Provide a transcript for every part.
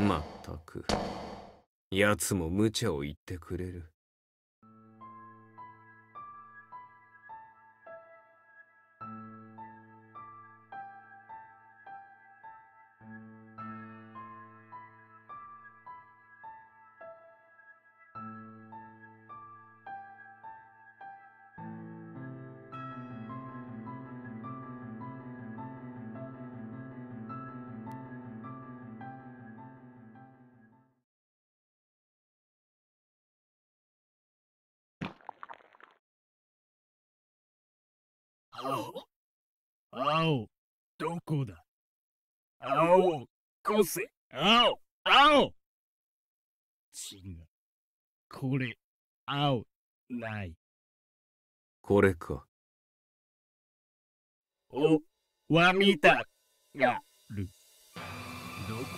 まったく、奴も無茶を言ってくれる。 青、どこだ？青、こせ、青、青。違う。これ、青、ない。 これか。 お、は見たがる。どこ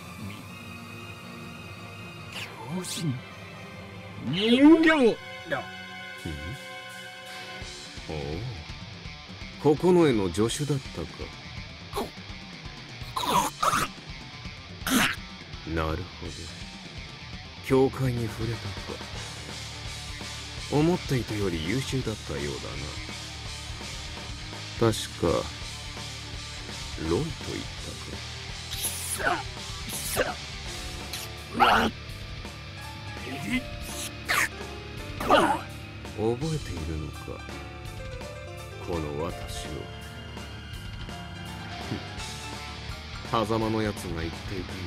み、狂人、人形だ。 おお、九重の助手だったか。なるほど、教会に触れたか。思っていたより優秀だったようだな。確かロイと言ったか。覚えているのか、この私を。狭間のやつが言っていた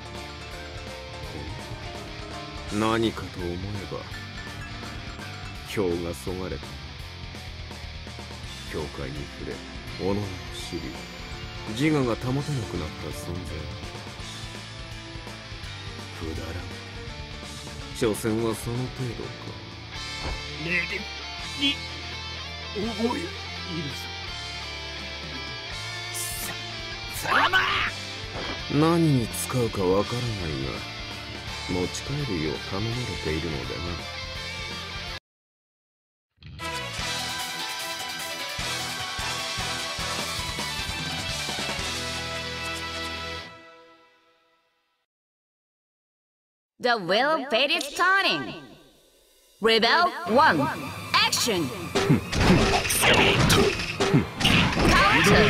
のは何かと思えば票がそがれた。教会に触れ己を知り、自我が保てなくなった存在。くだらん。所詮はその程度か。 命令に覚えいるぞ。さま。 何に使うかわからないが、持ち帰るよう頼まれているのでな。 The wheel of fate is turning. Rebel 1, action! Counter!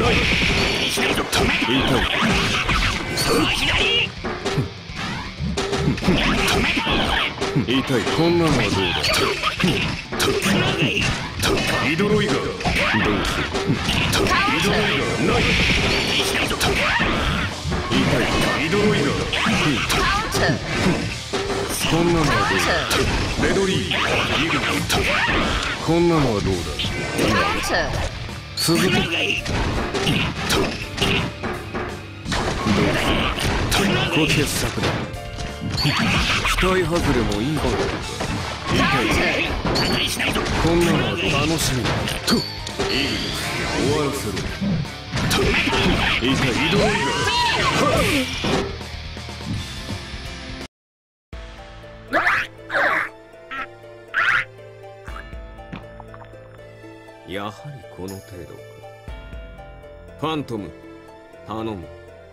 痛い、こんなのはどうだ。イドロイガーどうする。イドロイガーない。痛い、イドロイガーこんなのはどうだ。レドリー、イグこんなのはどうだ。続け。小傑作だ。期待外れもいいか。痛い。こんなのは楽しみだ。といい、終わらせろ。痛い、イドロイガー。やはりこの程度か。ファントム、頼む。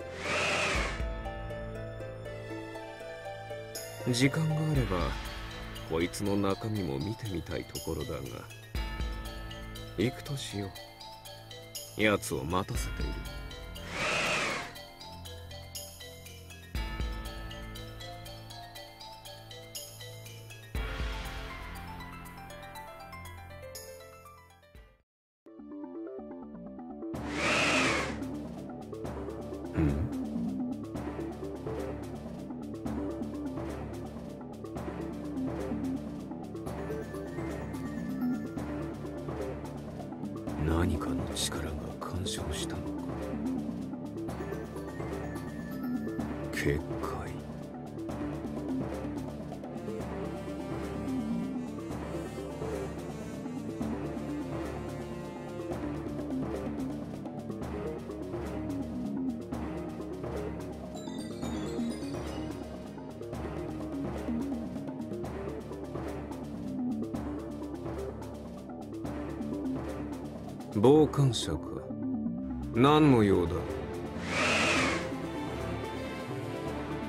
時間があればこいつの中身も見てみたいところだが、行くとしよう。奴を待たせている。何かの力が干渉したのか。結界。傍観者か。何の用だ。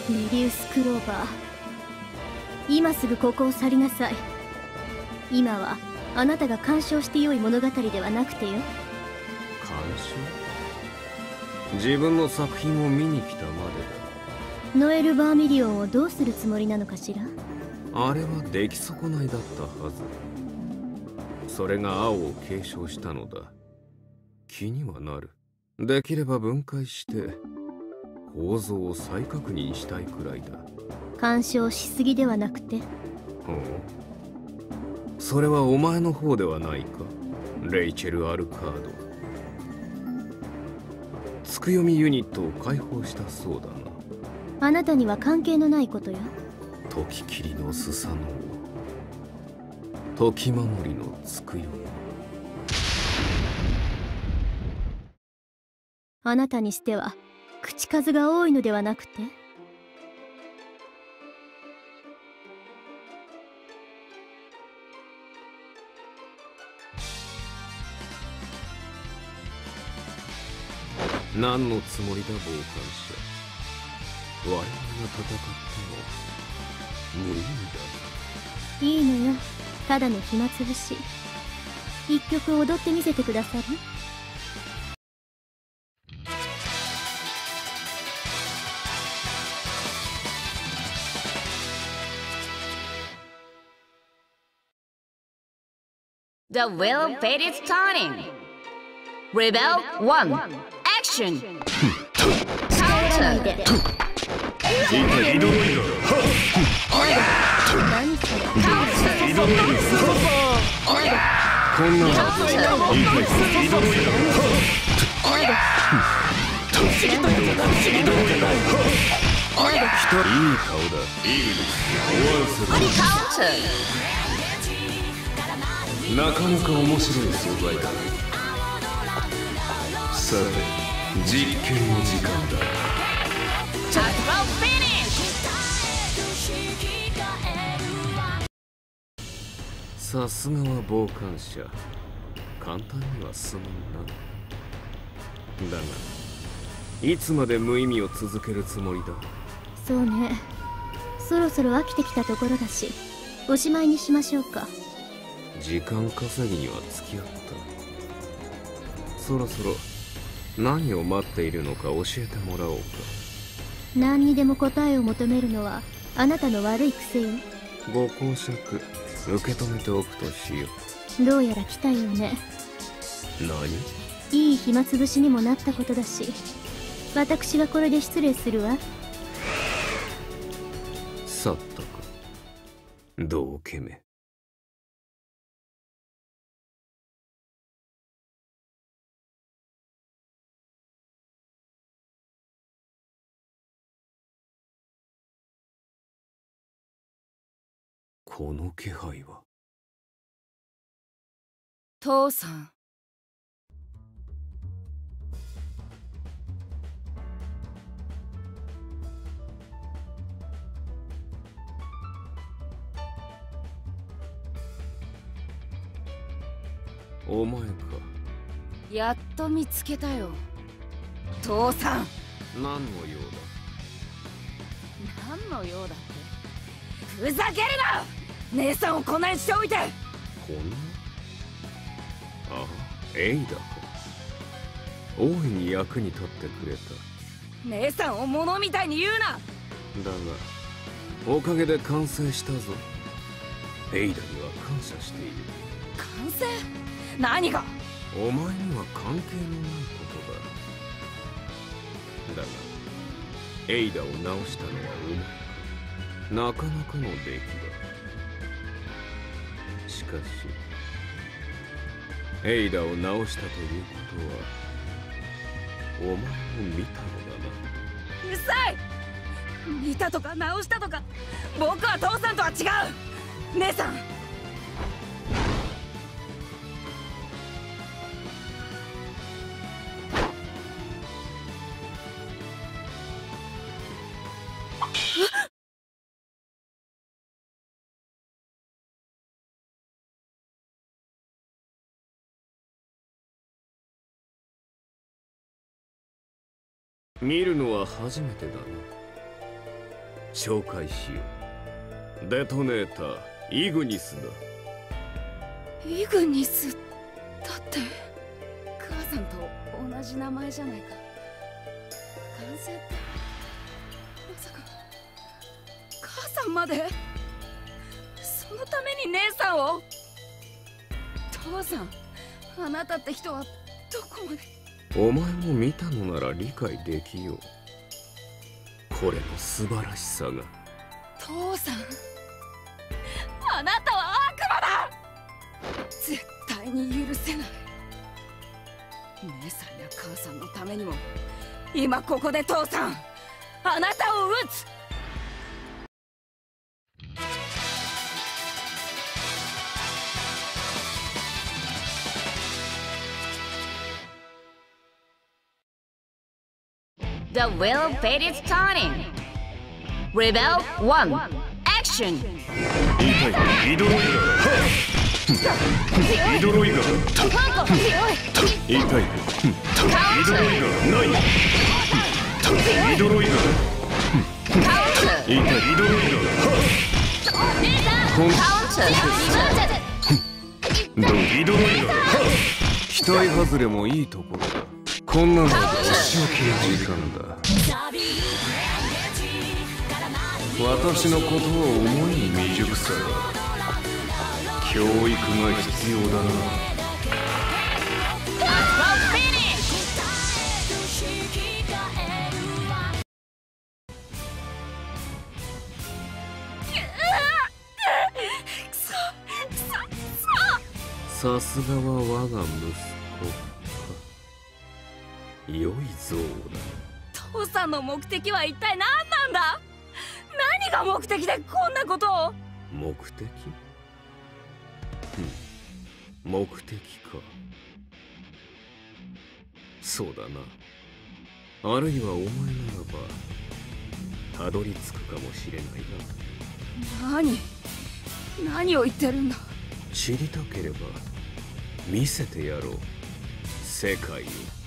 メリウス・クローバー、今すぐここを去りなさい。今はあなたが鑑賞してよい物語ではなくてよ。 鑑賞？自分の作品を見に来たまでノエル・バーミリオンをどうするつもりなのかしら。 だ。あれは出来損ないだったはず。それが青を継承したのだ。気にはなる。できれば分解して構造を再確認したいくらいだ。 干渉しすぎではなくて。 それはお前の方ではないか、レイチェル・アルカード。つくよみユニットを解放したそうだな。 あなたには関係のないことよ。 時切りのスサノオ、時守りのつくよみ。 あなたにしては口数が多いのではなくて。 何のつもりだ、傍観者。我々が戦っても無意味だ。 いいのよ、ただの暇つぶし。一曲踊ってみせてくださる ？The will fate is turning. Rebel 1. Action. Counter. こんなのいい顔だ。なかなか面白い素材だ。さて、実験の時間だ。さすがは傍観者。簡単にはすまんな。だがいつまで無意味を続けるつもりだ。 そうね、そろそろ飽きてきたところだし、おしまいにしましょうか。 時間稼ぎには付き合った。そろそろ何を待っているのか教えてもらおうか。 何にでも答えを求めるのはあなたの悪い癖よ。 ご講釈受け止めておくとしよう。どうやら来たようね。 何？ いい暇つぶしにもなったことだし、私がこれで失礼するわ。 去ったか、道化め。この気配は。 父さん。 お前か。 やっと見つけたよ、父さん。 何の用だ？ 何の用だって。ふざけるな！姉さんをこんなにしておいて。 こんな？ああ、エイダか。大いに役に立ってくれた。 姉さんを物みたいに言うな。 だがおかげで完成したぞ。エイダには感謝している。 完成？何が？ お前には関係のないことだ。だがエイダを直したのはうまいか。なかなかの出来だ。しかしエイダを直したということはお前を見たのだな。 うるさい！見たとか直したとか、僕は父さんとは違う。姉さん。 見るのは初めてだな。 紹介しよう。デトネーターイグニスだ。 イグニスだって母さんと同じ名前じゃないか。完成ってまさか母さんまで。そのために姉さんを。父さん、あなたって人はどこまで。 お前も見たのなら理解できよう。これの素晴らしさが。 父さん、あなたは悪魔だ。絶対に許せない。姉さんや母さんのためにも今ここで父さん、あなたを撃つ。The will fate is turning. Rebel 1 Action. イドロイガイドロイガ痛いイドロイガないイドロイガ痛いイドロイガイドロイガ期待外れもいいところだ。こんなので一生懸命時間だ。私のことを思いに未熟さだ。教育が必要だな。さすがは我が息子か。良い像だ。 父さんの目的は一体何なんだ。何が目的でこんなことを。 目的？目的か。そうだな。あるいはお前ならばたどり着くかもしれないな。何を言ってるんだ。 知りたければ見せてやろう、世界を。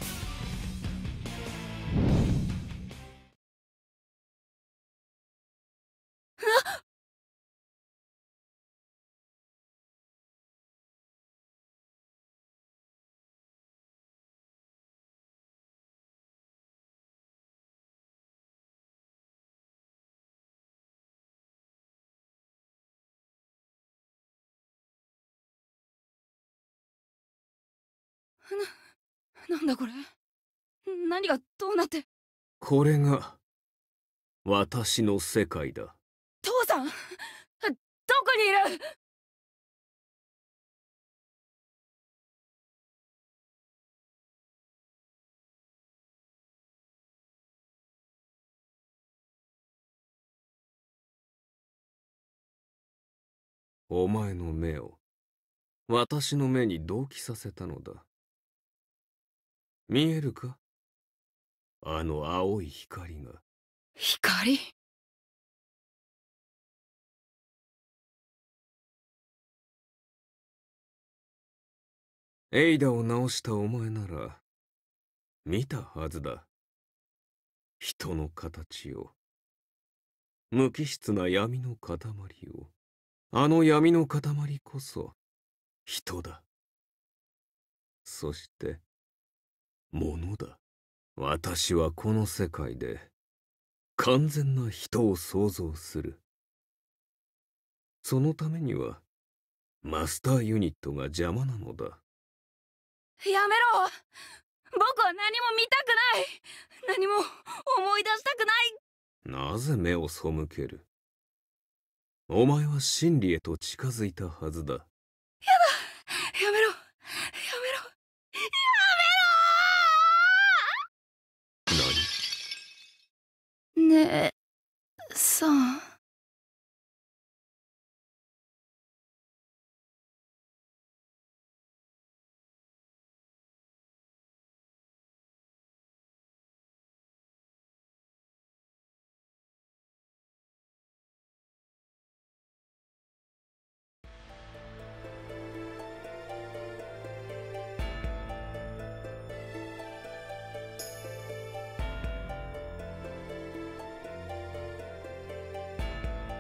なんだこれ。何がどうなって。 これが私の世界だ。 父さん、どこにいる。 お前の目を私の目に同期させたのだ。見えるか、あの青い光が。 光。 エイダを直したお前なら見たはずだ。人の形を、無機質な闇の塊を。あの闇の塊こそ人だ。そして物だ。私はこの世界で完全な人を創造する。そのためにはマスターユニットが邪魔なのだ。 やめろ。僕は何も見たくない。何も思い出したくない。 なぜ目を背ける。お前は真理へと近づいたはずだ。やだ。 やめろ。やめろ。ねえさん。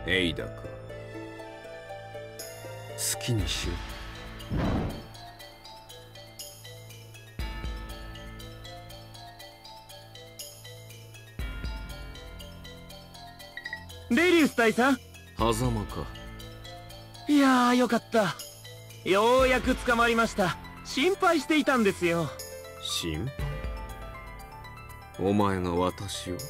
エイダか。好きにしろ。 レリウス大佐。 狭間か。 いやー、よかった。ようやく捕まりました。心配していたんですよ。 心配？お前が私を？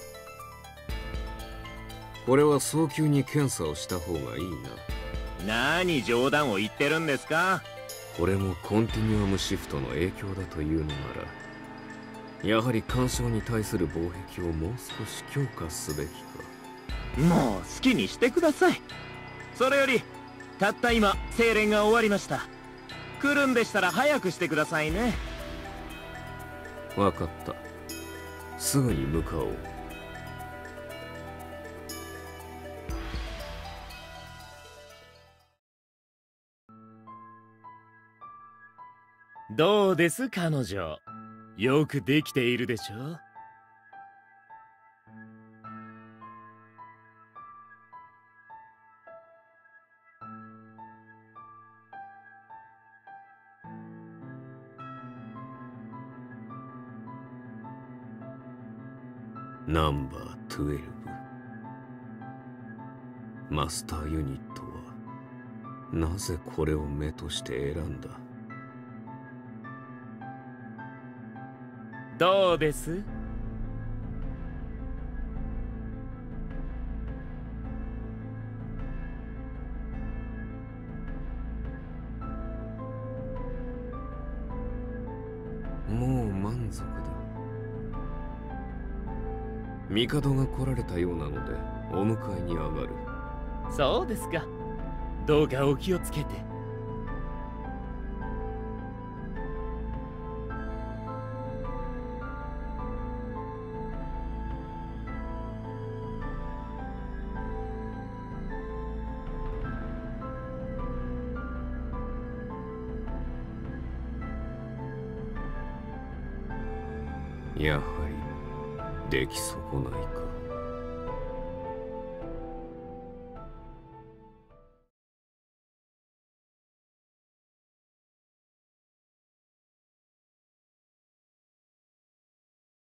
これは早急に検査をした方がいいな。何冗談を言ってるんですか？ これもコンティニュアムシフトの影響だというのなら、やはり干渉に対する防壁をもう少し強化すべきか。 もう好きにしてください。それよりたった今精錬が終わりました。来るんでしたら早くしてくださいね。 わかった。すぐに向かおう。 どうです彼女。よくできているでしょ。 ナンバー12。マスターユニットはなぜこれを目として選んだ？ どうです？ もう満足だ。帝が来られたようなのでお迎えに上がる。 そうですか。どうかお気をつけて。 やはり出来損ないか。